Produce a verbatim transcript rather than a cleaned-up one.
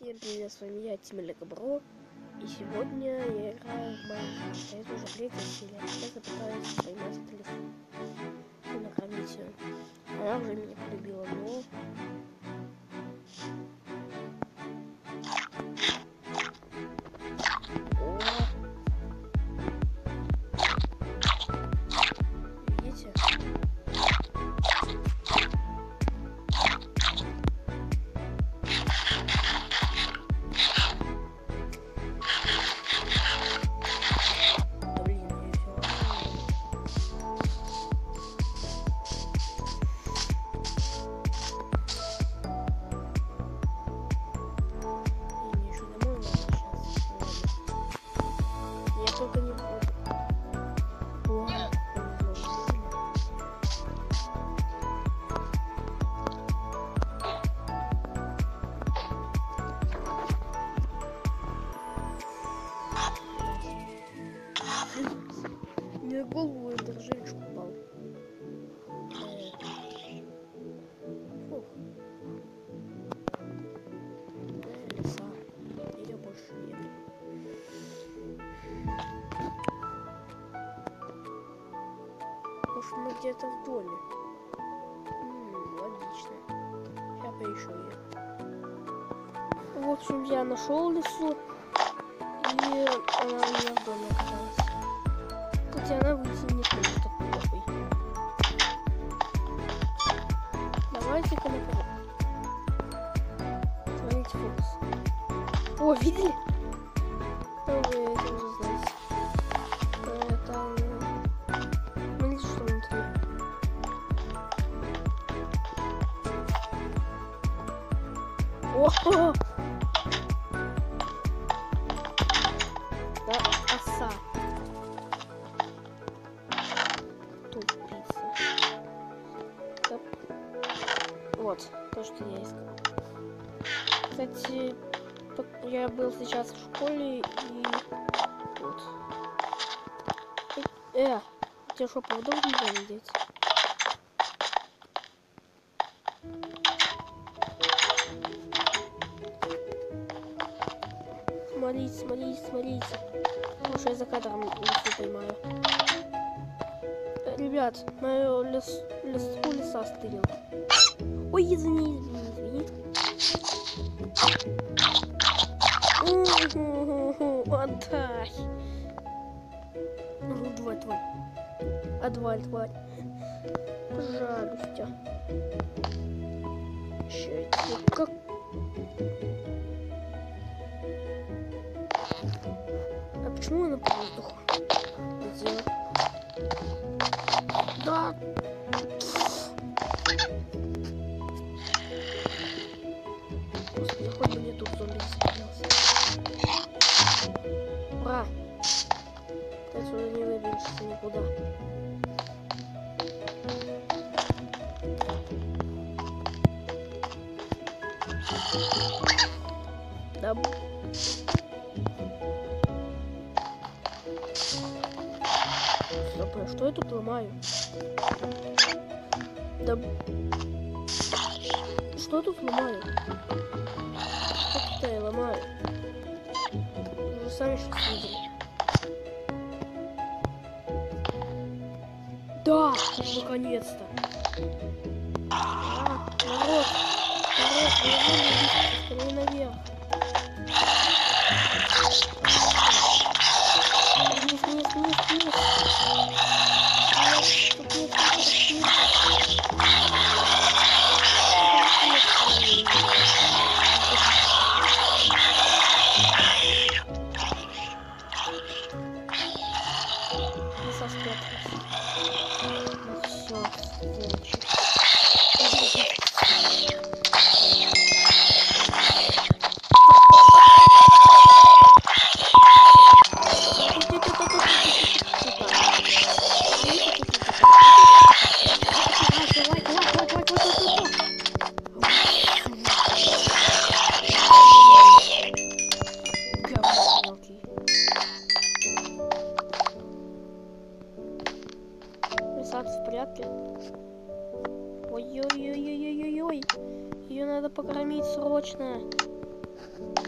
Всем привет, с вами я, Тим Легобро, и сегодня я играю в Майнкрафт. Это уже третья серия. Сейчас я пытаюсь поймать телефон и накормить ее. Она уже меня полюбила, но... Видите? Только не буду. О, мне в голову этот жемчуг упал. Фух. Леса. Ее больше нет. Может, мы где-то в доме. М-м, логично. Сейчас поищу ее. В общем, я нашел лесу, и она у меня в доме оказалась. Хотя она выйти не сможет такой. Давайте-ка на порог. Смотрите фокус. О, видели? Ну, вы это уже знаете. Это... Смотрите, что внутри. О-хо-хо! Да, оса. Тупица. Да. Вот, то, что я искал. Кстати, я был сейчас в школе, и вот. Э, у тебя что, поводок нельзя надеть? Смотрите, смотрите, смотрите. Может, я за кадром лесу поймаю. Ребят, мою лес, лесу леса стырил. Ой, извини, извини, извини. Отдай. Ну, давай, давай. Отваль, тварь. Пожалуйста. Ща, как... А почему она по воздуху? Где? Да. Господи, хоть бы мне тут зомби застрелился. Ура! Ты отсюда не выберешься никуда. Да. Стоп, а что я тут ломаю? Да. Что я тут ломаю? Что-то я ломаю. Вы же сами что-то видели. Да! Наконец-то! А, народ! Народ, я буду скорее наверх. Вниз, вниз, вниз, вниз. Леса спрятались. Ну все, следующий. Сад в порядке. Ой-ой-ой-ой-ой-ой. Ее надо покормить срочно.